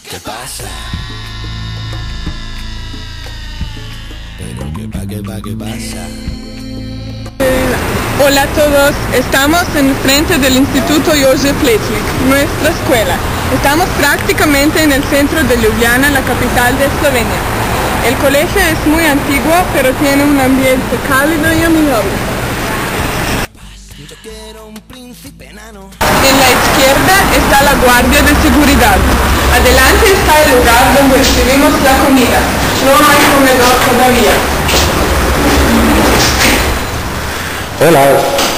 ¿Qué pasa? Pero qué pasa. Hola a todos, estamos en frente del Instituto Jože Plečnik, nuestra escuela. Estamos prácticamente en el centro de Ljubljana, la capital de Eslovenia. El colegio es muy antiguo, pero tiene un ambiente cálido y amigable. En la izquierda está la guardia de seguridad. Adelante está el lugar donde recibimos la comida. No hay comedor todavía. Hola.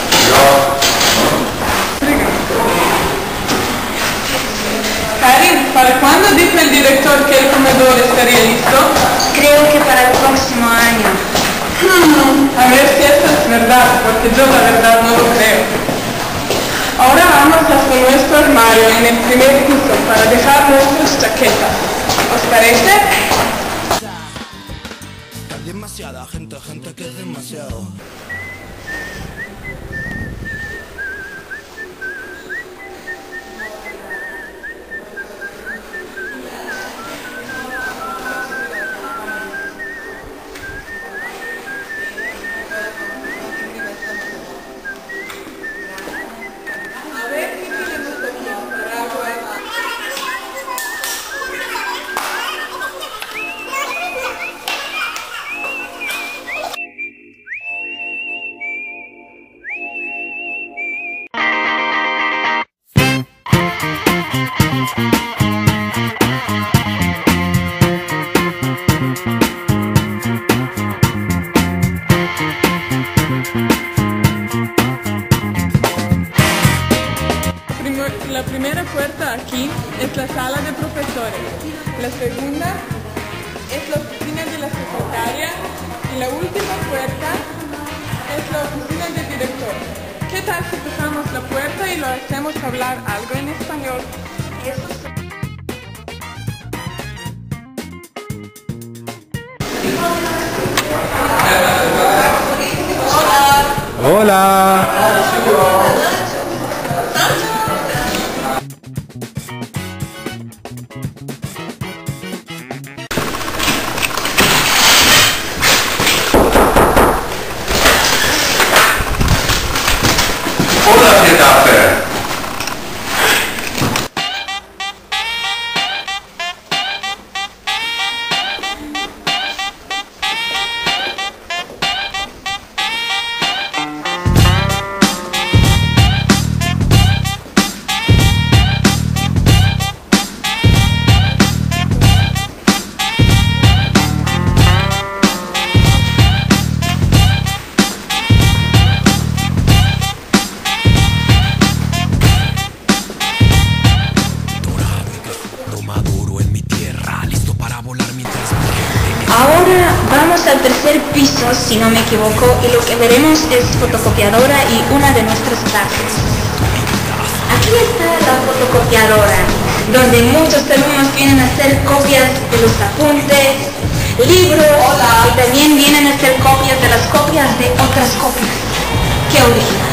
Karin, ¿para cuándo dice el director que el comedor estaría listo? Creo que para el próximo año. A ver si esto es verdad, porque yo la verdad no lo creo. Ahora vamos hasta nuestro armario en el primer piso para dejar nuestras chaquetas. ¿Os parece? Hay demasiada gente que es demasiado. La primera puerta aquí es la sala de profesores, la segunda es la oficina de la secretaria y la última puerta es la oficina del director. ¿Qué tal si tocamos la puerta y lo hacemos hablar algo en español? Hola. Hola, Getafe. Ahora vamos al tercer piso, si no me equivoco, y lo que veremos es fotocopiadora y una de nuestras clases. Aquí está la fotocopiadora, donde muchos alumnos vienen a hacer copias de los apuntes, libros, y también vienen a hacer copias de las copias de otras copias. ¡Qué original!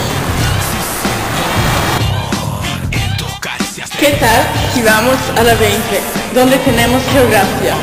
¿Qué tal si vamos a la 20, donde tenemos geografía?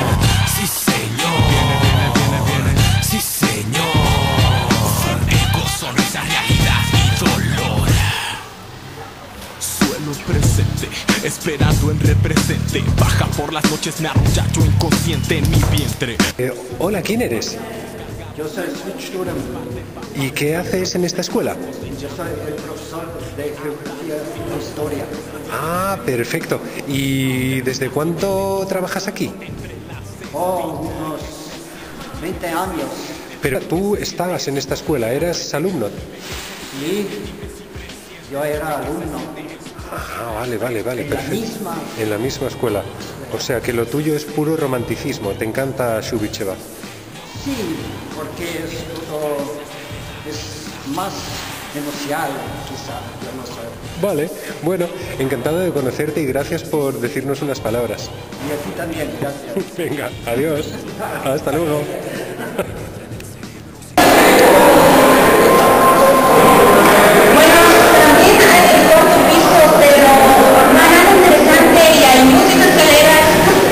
Presente, esperando en represente. Baja por las noches, me arrulla yo inconsciente en mi vientre. Hola, ¿quién eres? Yo soy Sturm. ¿Y qué haces en esta escuela? Yo soy el profesor de geografía e historia. Ah, perfecto. ¿Y desde cuánto trabajas aquí? Oh, unos 20 años. Pero tú estabas en esta escuela, eras alumno. Sí, yo era alumno. Ah, vale, En la misma. En la misma escuela. O sea que lo tuyo es puro romanticismo. Te encanta Shubitcheva. Sí, porque es más emocional, quizá. Yo no sé. Vale, bueno, encantado de conocerte y gracias por decirnos unas palabras. Y a ti también, gracias. Venga, adiós. Hasta luego. También hay el cuarto piso, pero nada interesante y hay muchas escaleras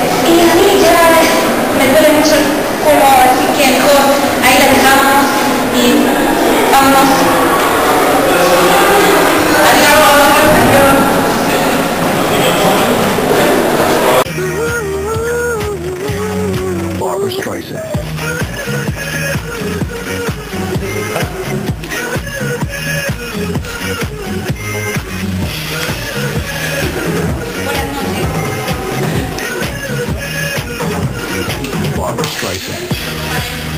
eso.